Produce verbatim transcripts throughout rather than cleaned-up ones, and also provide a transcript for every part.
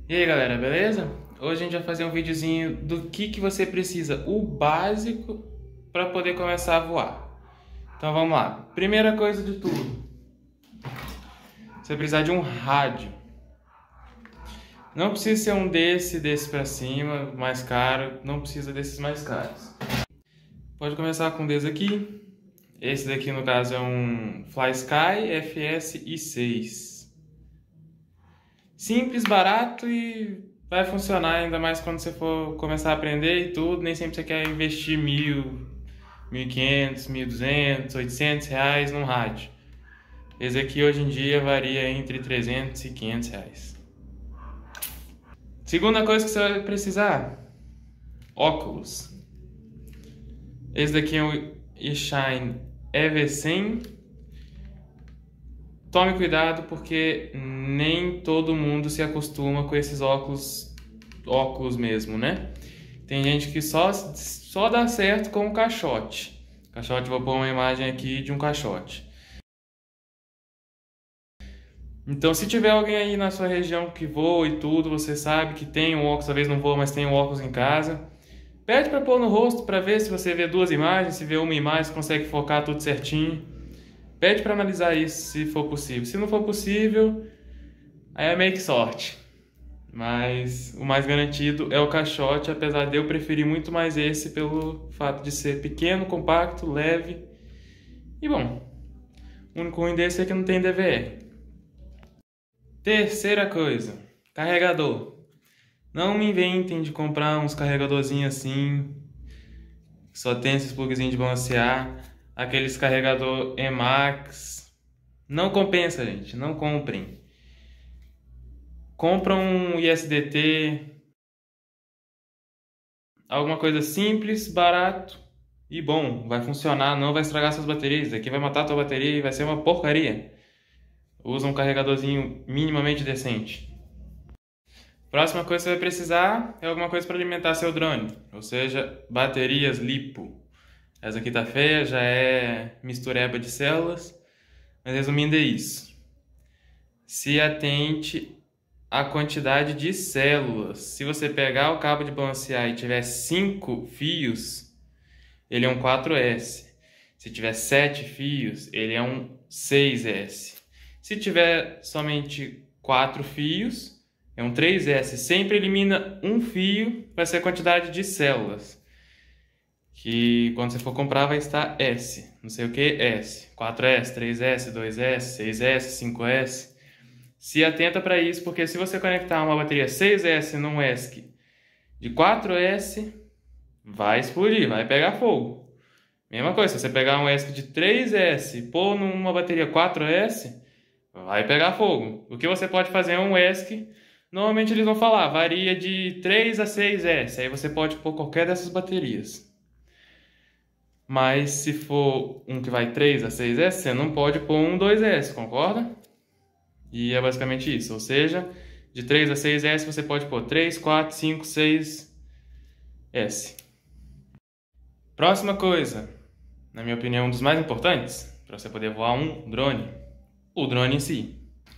E aí galera, beleza? Hoje a gente vai fazer um videozinho do que, que você precisa, o básico para poder começar a voar. Então vamos lá. Primeira coisa de tudo, você vai precisar de um rádio. Não precisa ser um desse, desse para cima, mais caro, não precisa desses mais caros. Pode começar com um desse aqui. Esse daqui no caso é um FlySky F S I seis. Simples, barato e vai funcionar, ainda mais quando você for começar a aprender e tudo. Nem sempre você quer investir mil, mil e quinhentos, mil e duzentos, oitocentos reais num rádio. Esse aqui hoje em dia varia entre trezentos e quinhentos reais. Segunda coisa que você vai precisar, óculos. Esse daqui é o eShine E V cem. Tome cuidado porque nem todo mundo se acostuma com esses óculos, óculos mesmo, né? Tem gente que só, só dá certo com o caixote. Caixote, vou pôr uma imagem aqui de um caixote. Então, se tiver alguém aí na sua região que voa e tudo, você sabe que tem um óculos, talvez não voa, mas tem um óculos em casa, pede para pôr no rosto para ver se você vê duas imagens, se vê uma imagem, se consegue focar tudo certinho. Pede para analisar isso se for possível. Se não for possível, aí é meio que sorte. Mas o mais garantido é o caixote, apesar de eu preferir muito mais esse pelo fato de ser pequeno, compacto, leve. E bom, o único ruim desse é que não tem D V R. Terceira coisa, carregador. Não me inventem de comprar uns carregadorzinhos assim, que só tem esses plugzinhos de balancear. Aqueles carregador Emax. Não compensa, gente. Não comprem. Compra um I S D T. Alguma coisa simples, barato e bom. Vai funcionar, não vai estragar suas baterias. Aqui vai matar a tua bateria e vai ser uma porcaria. Usa um carregadorzinho minimamente decente. Próxima coisa que você vai precisar é alguma coisa para alimentar seu drone. Ou seja, baterias LiPo. Essa aqui tá feia, já é mistureba de células, mas resumindo é isso. Se atente à quantidade de células. Se você pegar o cabo de balancear e tiver cinco fios, ele é um quatro S. Se tiver sete fios, ele é um seis S. Se tiver somente quatro fios, é um três S. Sempre elimina um fio, vai ser a quantidade de células. Que quando você for comprar vai estar S, não sei o que, S, quatro S, três S, dois S, seis S, cinco S. Se atenta para isso, porque se você conectar uma bateria seis S num E S C de quatro S, vai explodir, vai pegar fogo. Mesma coisa, se você pegar um E S C de três S e pôr numa bateria quatro S, vai pegar fogo. O que você pode fazer é um E S C, normalmente eles vão falar, varia de três a seis S, aí você pode pôr qualquer dessas baterias. Mas se for um que vai três a seis S, você não pode pôr um dois S, concorda? E é basicamente isso. Ou seja, de três a seis S você pode pôr três, quatro, cinco, seis S. Próxima coisa, na minha opinião, um dos mais importantes para você poder voar um drone, o drone em si.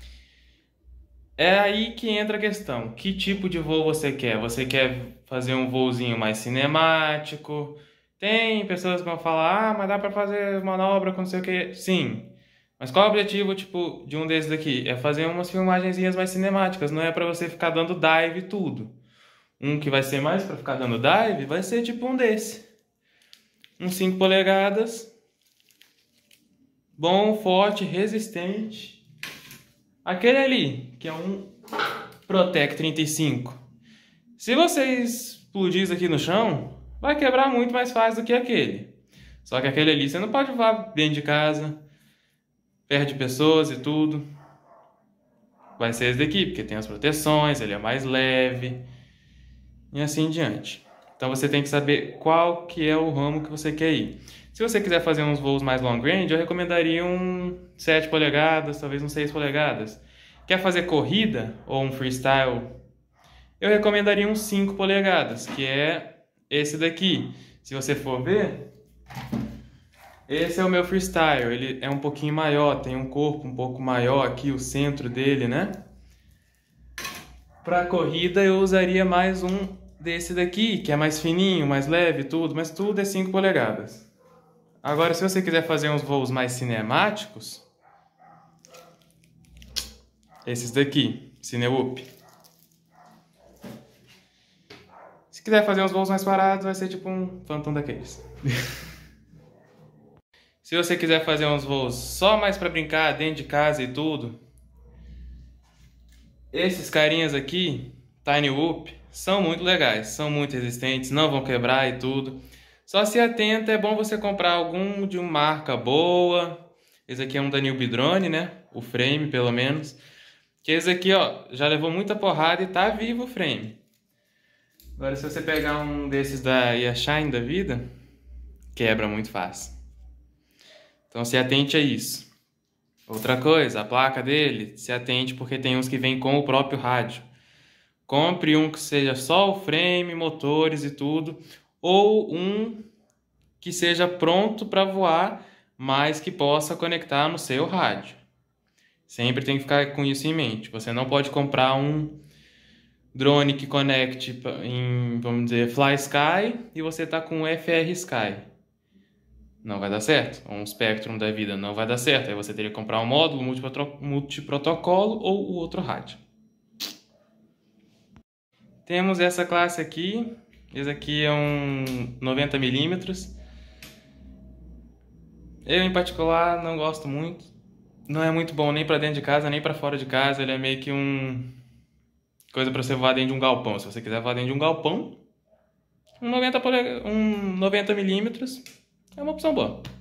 É aí que entra a questão. Que tipo de voo você quer? Você quer fazer um voozinho mais cinemático? Tem pessoas que vão falar, ah, mas dá pra fazer manobra com não sei o que. Sim, mas qual é o objetivo, tipo, de um desses daqui? É fazer umas filmagenzinhas mais cinemáticas, não é pra você ficar dando dive e tudo. Um que vai ser mais pra ficar dando dive, vai ser tipo um desse. Um cinco polegadas, bom, forte, resistente. Aquele ali, que é um Protec trinta e cinco. Se você explodir isso aqui no chão, vai quebrar muito mais fácil do que aquele. Só que aquele ali você não pode voar dentro de casa, perto de pessoas e tudo. Vai ser esse daqui, porque tem as proteções, ele é mais leve e assim em diante. Então você tem que saber qual que é o ramo que você quer ir. Se você quiser fazer uns voos mais long range, eu recomendaria um sete polegadas, talvez um seis polegadas. Quer fazer corrida ou um freestyle? Eu recomendaria um cinco polegadas, que é esse daqui. Se você for ver, esse é o meu freestyle. Ele é um pouquinho maior, tem um corpo um pouco maior aqui, o centro dele, né? Para corrida eu usaria mais um desse daqui, que é mais fininho, mais leve e tudo, mas tudo é cinco polegadas. Agora, se você quiser fazer uns voos mais cinemáticos, esses daqui, Cinewhoop. Se quiser fazer uns voos mais parados, vai ser tipo um Phantom daqueles. Se você quiser fazer uns voos só mais para brincar, dentro de casa e tudo, esses carinhas aqui, Tinywhoop, são muito legais, são muito resistentes, não vão quebrar e tudo. Só se atenta, é bom você comprar algum de uma marca boa. Esse aqui é um da Newbie Drone, né? O frame, pelo menos. Que esse aqui, ó, já levou muita porrada e tá vivo o frame. Agora, se você pegar um desses da Yashine da vida, quebra muito fácil. Então, se atente a isso. Outra coisa, a placa dele, se atente porque tem uns que vêm com o próprio rádio. Compre um que seja só o frame, motores e tudo, ou um que seja pronto para voar, mas que possa conectar no seu rádio. Sempre tem que ficar com isso em mente. Você não pode comprar um drone que conecte em, vamos dizer, Fly Sky e você tá com F R Sky. Não vai dar certo. Um Spectrum da vida não vai dar certo. Aí você teria que comprar um módulo multiprotocolo ou o outro rádio. Temos essa classe aqui. Esse aqui é um noventa milímetros. Eu, em particular, não gosto muito. Não é muito bom nem para dentro de casa, nem para fora de casa. Ele é meio que um... coisa para você voar dentro de um galpão. Se você quiser voar dentro de um galpão, um noventa milímetros é uma opção boa.